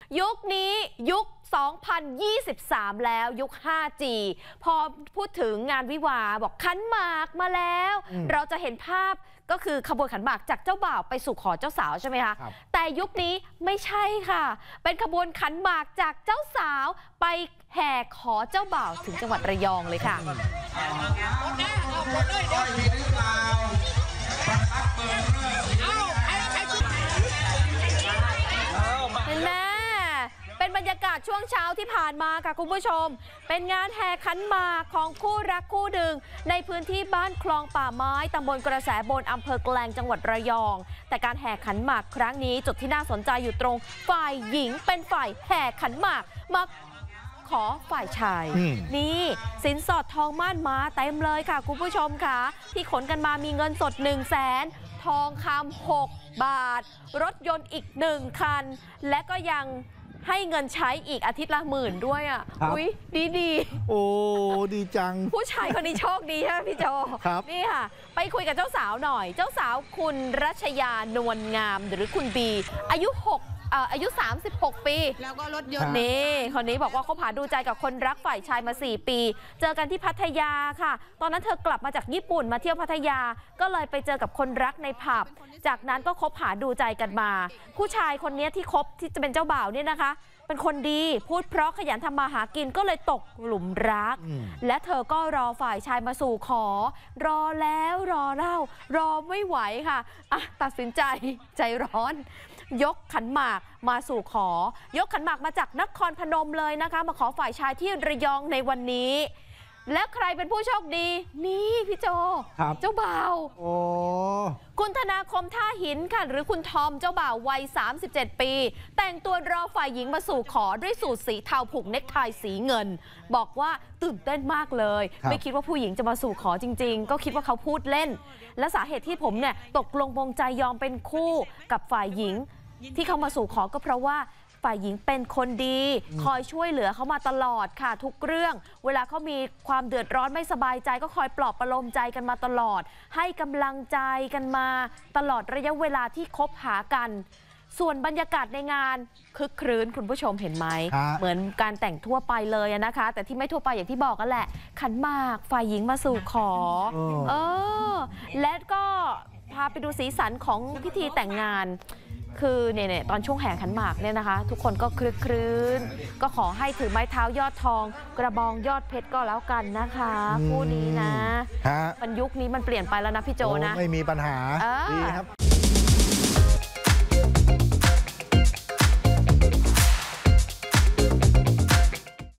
ยุคนี้ยุค 2023 แล้วยุค 5G พอพูดถึงงานวิวาห์บอกขันหมากมาแล้วเราจะเห็นภาพก็คือขบวนขันหมากจากเจ้าบ่าวไปสู่ขอเจ้าสาวใช่ไหมคะแต่ยุคนี้ไม่ใช่ค่ะเป็นขบวนขันหมากจากเจ้าสาวไปแห่ขอเจ้าบ่าวถึงจังหวัดระยองเลยค่ะเห็นไหมเป็นบรรยากาศช่วงเช้าที่ผ่านมาค่ะคุณผู้ชมเป็นงานแห่ขันหมากของคู่รักคู่หนึ่งในพื้นที่บ้านคลองป่าไม้ตำบลกระแสบนอำเภอแกลงจังหวัดระยองแต่การแห่ขันหมากครั้งนี้จุดที่น่าสนใจอยู่ตรงฝ่ายหญิงเป็นฝ่ายแห่ขันหมากมาขอฝ่ายชายนี่สินสอดทองม่านม้าเต็มเลยค่ะคุณผู้ชมค่ะที่ขนกันมามีเงินสด100,000ทองคำ6 บาทรถยนต์อีก1 คันและก็ยังให้เงินใช้อีกอาทิตย์ละ10,000ด้วยอ่ะอุ๊ยดีโอ้ดีจังผู้ชายคนนี้โชคดีใช่ไหมพี่โจนี่ค่ะไปคุยกับเจ้าสาวหน่อยเจ้าสาวคุณรัชยานวลงามหรือคุณบีอายุ36 ปีแล้วก็รถยนต์นี่คนนี้บอกว่าเขาผ่าดูใจกับคนรักฝ่ายชายมา4 ปีเจอกันที่พัทยาค่ะตอนนั้นเธอกลับมาจากญี่ปุ่นมาเที่ยวพัทยาก็เลยไปเจอกับคนรักในผับจากนั้นก็คบหาดูใจกันมาผู้ชายคนนี้ที่คบที่จะเป็นเจ้าบ่าวเนี่ยนะคะเป็นคนดีพูดเพราะขยันทำมาหากินก็เลยตกหลุมรักและเธอก็รอฝ่ายชายมาสู่ขอรอแล้วรอเล่ารอไม่ไหวค่ะตัดสินใจใจร้อนยกขันหมากมาสู่ขอยกขันหมากมาจากนครพนมเลยนะคะมาขอฝ่ายชายที่ระยองในวันนี้แล้วใครเป็นผู้โชคดีนี่พี่โจเจ้าบ่าวคุณธนาคมท่าหินค่ะหรือคุณทอมเจ้าบ่าววัย37 ปีแต่งตัวรอฝ่ายหญิงมาสู่ขอด้วยสูทสีเทาผูกเน็กไทสีเงินบอกว่าตื่นเต้นมากเลยไม่คิดว่าผู้หญิงจะมาสู่ขอจริงๆก็คิดว่าเขาพูดเล่นและสาเหตุที่ผมเนี่ยตกลงปรงใจยอมเป็นคู่กับฝ่ายหญิงที่เขามาสู่ขอก็เพราะว่าฝ่ายหญิงเป็นคนดีคอยช่วยเหลือเขามาตลอดค่ะทุกเรื่องเวลาเขามีความเดือดร้อนไม่สบายใจก็คอยปลอบประโลมใจกันมาตลอดให้กำลังใจกันมาตลอดระยะเวลาที่คบหากันส่วนบรรยากาศในงานคึกครื้นคุณผู้ชมเห็นไหมเหมือนการแต่งทั่วไปเลยนะคะแต่ที่ไม่ทั่วไปอย่างที่บอกกันแหละขันหมากฝ่ายหญิงมาสู่ขอและก็พาไปดูสีสันของพิธีแต่งงานคือเนี่ยตอนช่วงแห่ขันหมากเนี่ยนะคะทุกคนก็คลึกครื้นก็ขอให้ถือไม้เท้ายอดทองกระบองยอดเพชรก็แล้วกันนะคะคู่นี้นะมันยุคนี้มันเปลี่ยนไปแล้วนะพี่โจนะไม่มีปัญหาดีครับ